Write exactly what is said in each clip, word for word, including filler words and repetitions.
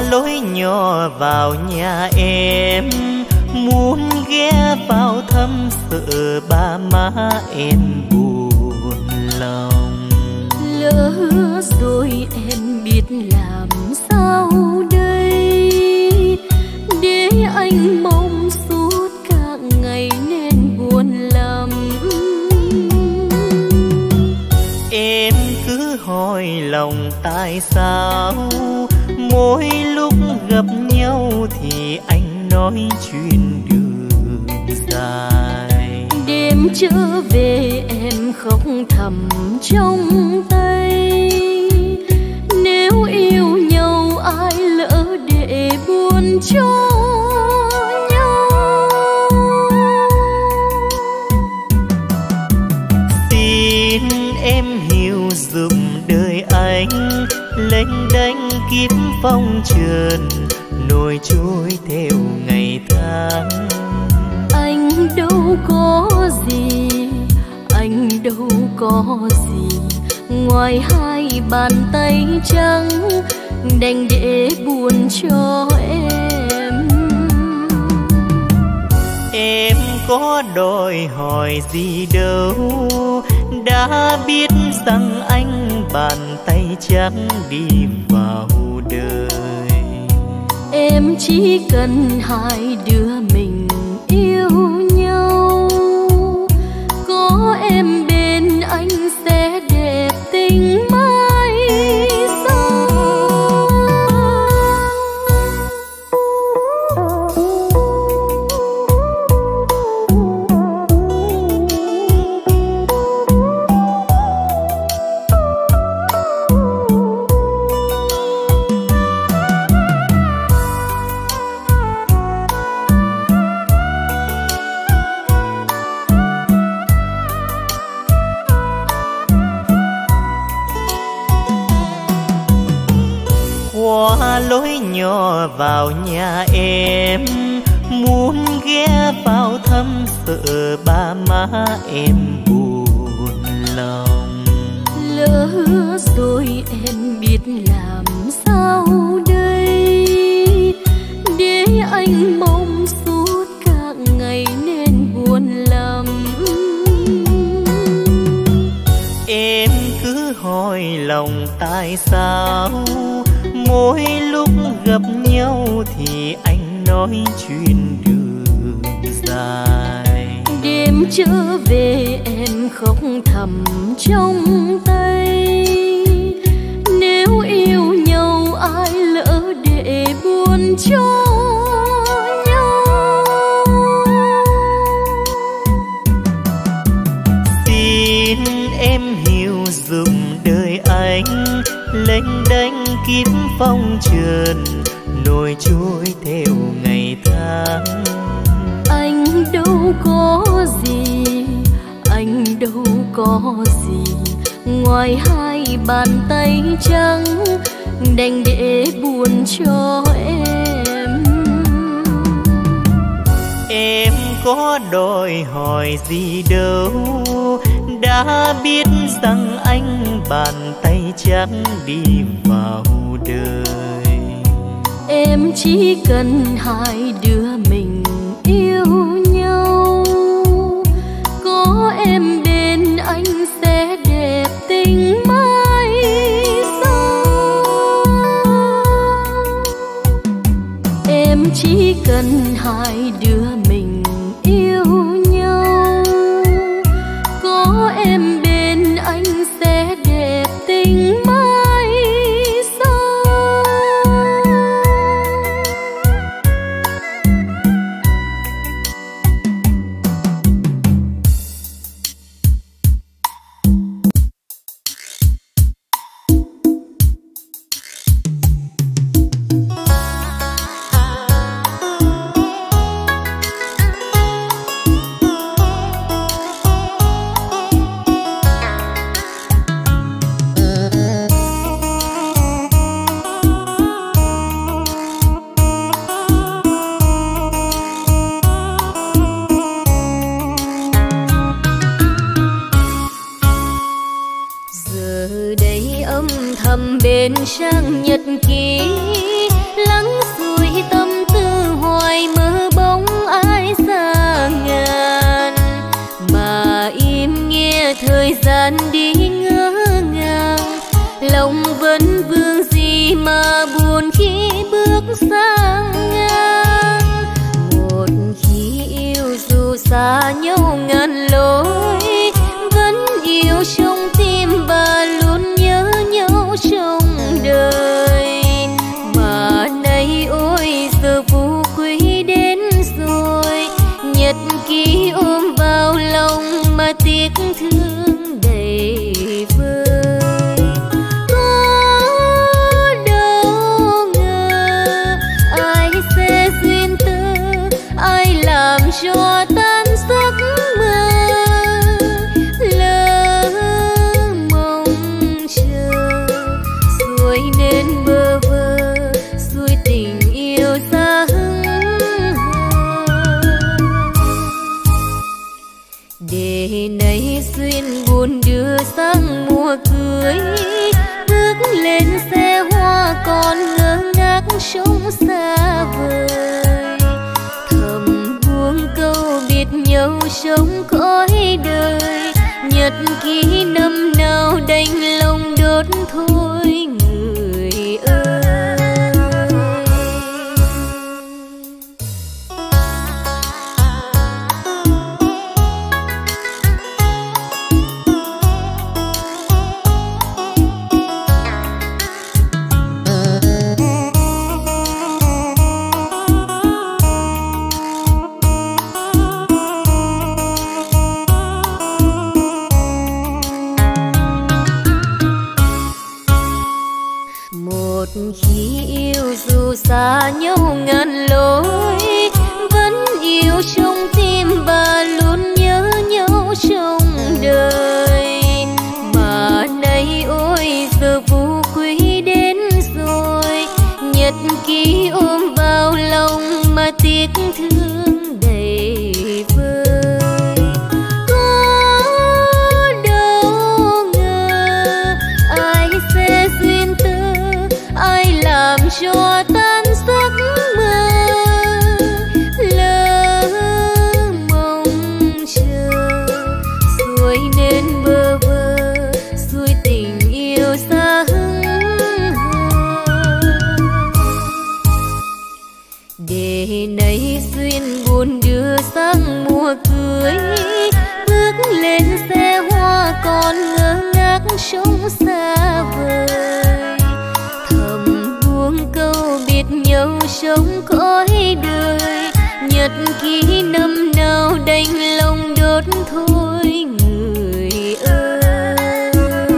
lối nhỏ vào nhà em, muốn ghé vào thăm sợ ba má em buồn lòng. Lỡ rồi em biết làm sao đây, để anh mong suốt cả ngày nên buồn lắm. Em cứ hỏi lòng tại sao mỗi lúc gặp nhau thì anh nói chuyện đường dài. Đêm trở về em khóc thầm trong tay, nếu yêu nhau ai lỡ để buồn cho nhau. Xin em hiểu dùm đời anh, lênh đênh kiếp phong trần nổi trôi theo ngày tháng. Anh đâu có gì, anh đâu có gì ngoài hai bàn tay trắng, đành để buồn cho em. Em có đòi hỏi gì đâu, đã biết rằng anh bàn tay trắng đi vào đời. Em chỉ cần hai đứa mình yêu nhau, có em bên anh sẽ đẹp tình mãi sau. Qua lối nhỏ vào nhà em, muốn ghé vào thăm sợ ba má em buồn lòng. Lỡ rồi em biết làm sao đây, để anh mong suốt cả ngày nên buồn lắm. Em cứ hỏi lòng tại sao mỗi lúc gặp nhau thì anh nói chuyện đường dài. Đêm trở về em khóc thầm trong tay, nếu yêu nhau ai lỡ để buồn cho nhau. Xin em hiểu dùm đời anh, lênh đênh kiếp phong trần nổi trôi theo ngày tháng. Anh đâu có gì, anh đâu có gì ngoài hai bàn tay trắng, đành để buồn cho em. Em có đòi hỏi gì đâu, đã biết rằng anh bàn tay trắng đi vào đời. Em chỉ cần hai đứa mình yêu nhau, có em bên anh sẽ đẹp tình mãi sau. Em chỉ cần hai đứa mình yêu nhau, có em bên anh sẽ đẹp tình mãi sau. gian đi ngỡ ngàng, lòng vẫn vương gì mà buồn khi bước sang ngang. Một khi yêu dù xa nhau ngàn lối, vẫn yêu trong tim và luôn nhớ nhau trong đời. Mà nay ôi giờ phút quý đến rồi, nhật ký ôm vào lòng mà tiếc thương đầy vơi. Có đâu ngờ ai sẽ duyên tơ, ai làm cho tan giấc mơ. Lỡ mong chờ rồi nên bơ vơ, xuôi tình yêu xa hững hờ. Để nay duyên buồn đưa sang mùa cưới, bước lên xe hoa còn ngơ ngác trông xa vời. Thầm buông câu biệt nhau trong cõi đời, nhật ký năm nào đành lòng đốt thôi người ơi. Khi yêu dù xa nhau ngàn lối, vẫn yêu trong tim và luôn nhớ nhau trong đời. Mà nay ôi giờ phút quý đến rồi, nhật ký ôm vào lòng mà tiếc thương đầy vơi. Có đâu ngờ ai sẽ duyên tơ, ai làm cho tan giấc mơ. Lỡ mong chờ rồi nên bơ vơ, xuôi tình yêu xa hững hờ. Để nay duyên buồn đưa sang mùa cưới, bước lên xe hoa còn ngơ ngác trông xa vời. Câu biệt nhau trong cõi đời, nhật ký năm nào đành lòng đốt thôi người ơi.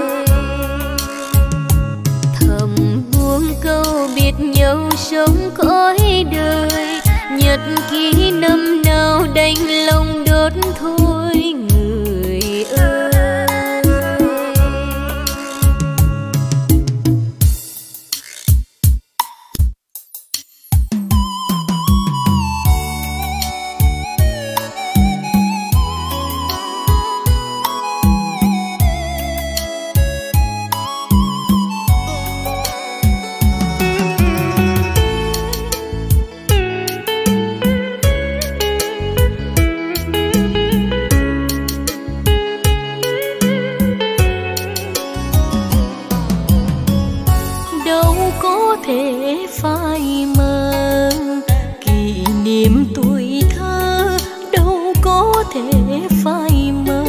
Thầm buông câu biệt nhau trong cõi đời, nhật ký năm nào đành lòng đốt thôi người ơi. Phai mờ kỷ niệm tuổi thơ, đâu có thể phai mờ.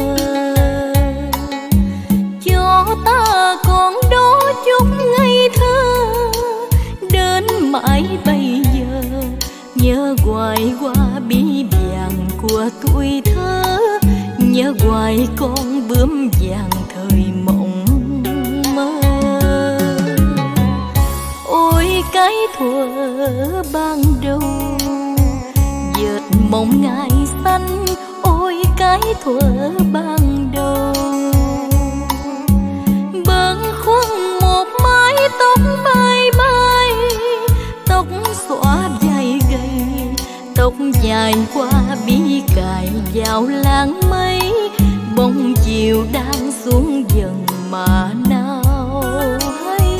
Cho ta còn đó chút ngây thơ, đến mãi bây giờ nhớ hoài qua bí vàng của tuổi thơ, nhớ hoài con bướm vàng thời mộng mơ. Ôi cái thuở ban đầu dệt mộng ngày xanh, ôi cái thuở ban đầu bâng khuâng một mái tóc bay bay, tóc xõa dài gầy, tóc dài qua bí cài vào làng mây. Bóng chiều đang xuống dần mà nào hay.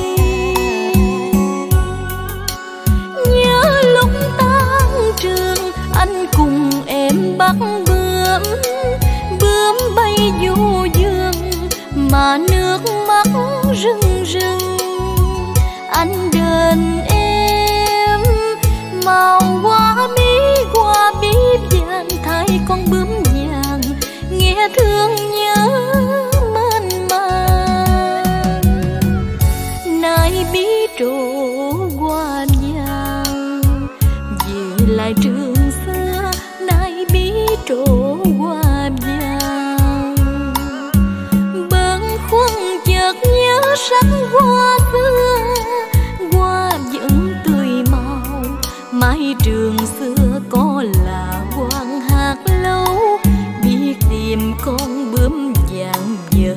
Nhớ lúc tan trường anh cùng em bắt bướm, bướm bay du dương mà nước mắt rưng rưng. Anh đền em màu hoa bí hoa bí vàng thay con bướm vàng, nghe thương nhớ mênh mang. Nay bí trổ hoa vàng về lại trường xưa, nay bí trổ hoa vàng. Bâng khuâng chợt nhớ sắc hoa xưa, hoa vẫn tươi màu. Mái trường xưa có là quan hạt lâu, biết tìm con bướm vàng vợ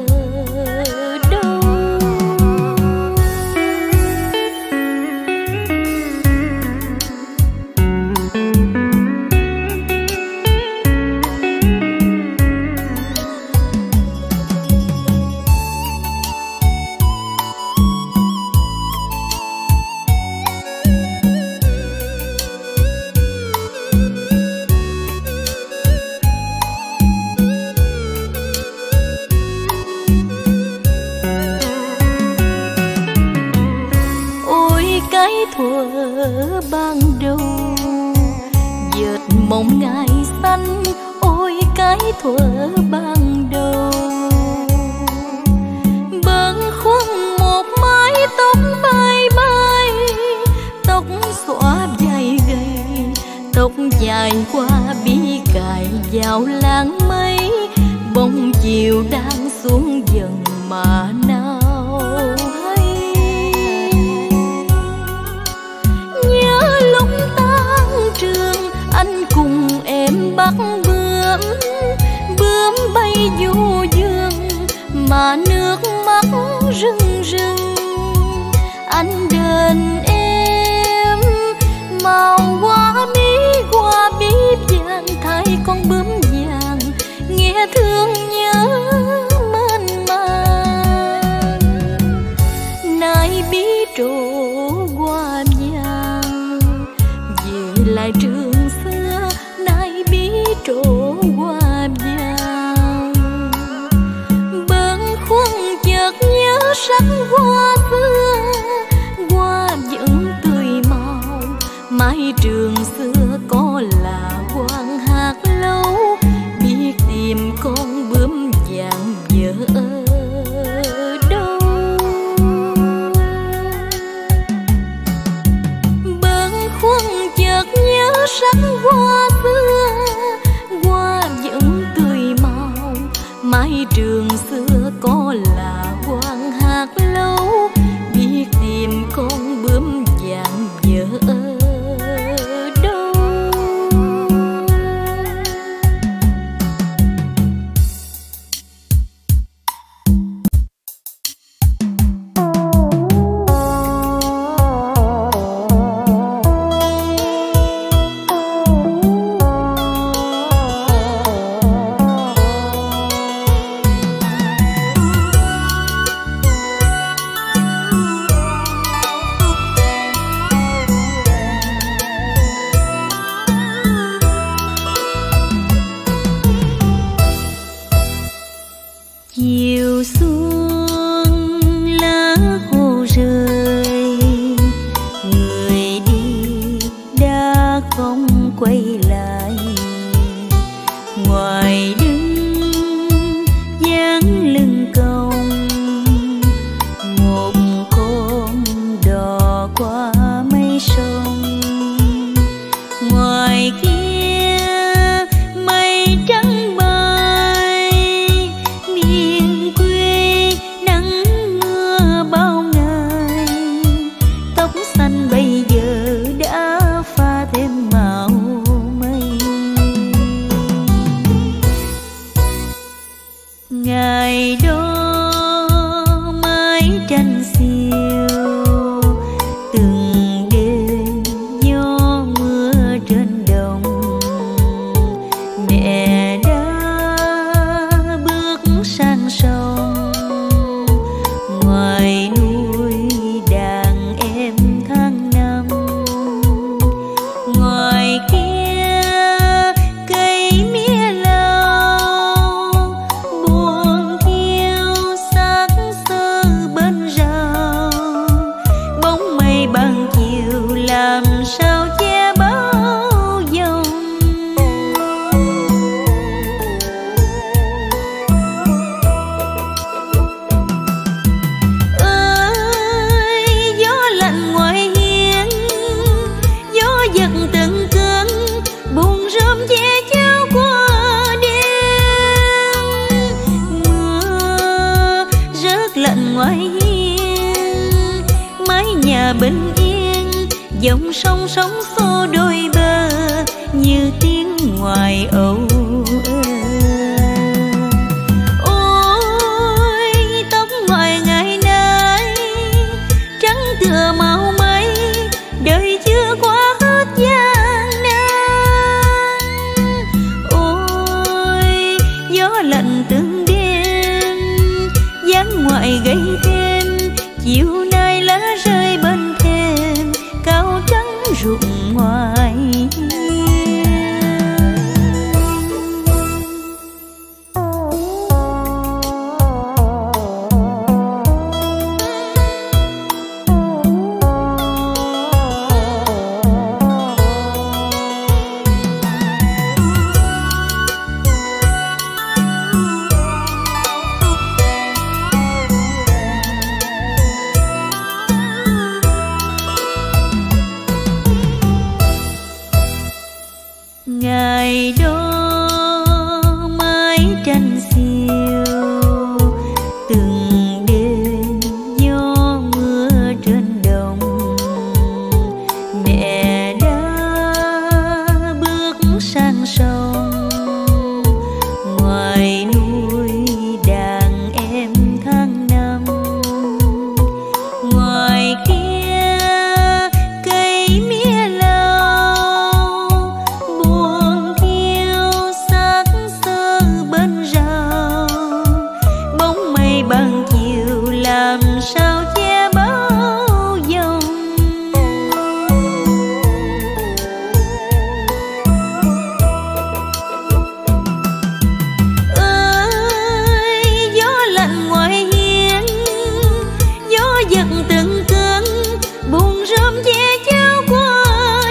đâu. Thuở ban đầu vệt mộng ngày xanh, ôi cái thuở ban đầu. Bâng khuâng một mái tóc bay bay, tóc xõa dài gầy, tóc dài qua bí cài vào làng mây. Bóng chiều đang xuống dần mà nào hay. Nhớ lúc tan trường anh cùng em bắt bướm, bướm bay vô dương mà nước mắt rưng rưng. Anh đền em màu hoa bí hoa bí vàng thay con bướm vàng, nghe thương nhớ mênh mang. Nay bí trổ hoa vàng về lại trường xưa, nay bí trổ hoa vàng. Bâng khuâng chợt nhớ sắc hoa xưa, hoa vẫn tươi màu. Mái trường xưa có là quan hạt lâu, biết tìm con bướm vàng vợ đâu. Bâng khuâng chợt nhớ sắc hoa xưa, hoa vẫn tươi màu. Mái trường xưa có là quan hạt lâu, biết tìm con bướm vàng vợ đâu. Chiều xuống lá hồ rơi, người đi đã không quay lại. Ngoài đứng dáng lưng cong, một con đò qua mây sông. Ngoài kia mây trắng bay, miền quê nắng mưa bao ngày. Tóc xanh bây giờ đã pha thêm màu mây. dòng sông sóng xô đôi bờ như tiếng ngoài âu ơ. Ôi tóc ngoài ngày nay trắng tựa màu mây, đời chưa qua hết gian nan. Ôi gió lạnh từng đêm dáng ngoại gây thêm, chiều nay lá rơi bên thềm cao trắng rụng ngoài. Ngày đó mái tranh xiêu, từng đêm gió mưa trên đồng, mẹ đã bước sang sông, ngoài nuôi đàn em tháng năm. Ngoài kia cây mía lau buồn thiêu xác xơ bên rào, bóng mây ban chiều làm sao che bão dòng. Ơi gió lạnh ngoài hiên, gió giật từng cơn buồn rơm che cháo qua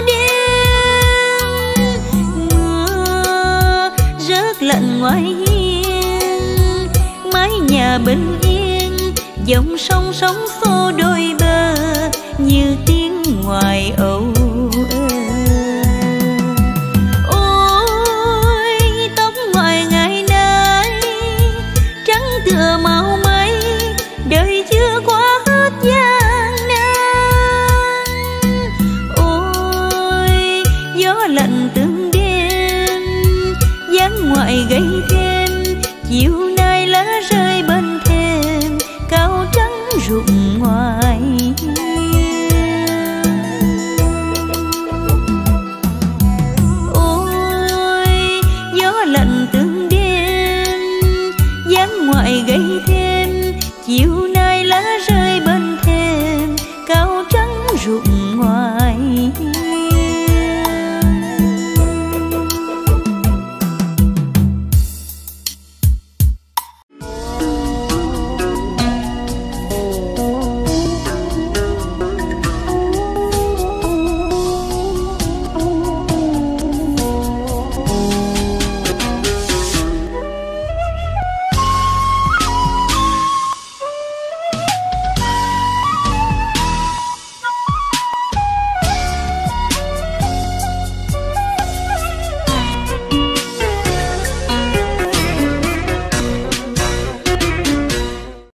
đêm. Mưa rớt lạnh ngoài hiên, mái nhà bình yên, dòng sông sóng xô đôi bờ như tiếng ngoài âu ơ. Ôi tóc ngoài ngày nay trắng tựa màu mây, đời chưa qua hết gian nan. Ôi gió lạnh từng đêm dáng ngoại gây thêm, chiều nay lá rơi bên thềm cao trắng rụng ngoài. Ôi gió lạnh từng đêm dáng ngoại gây thêm, chiều nay lá rơi bên thềm cao trắng rụng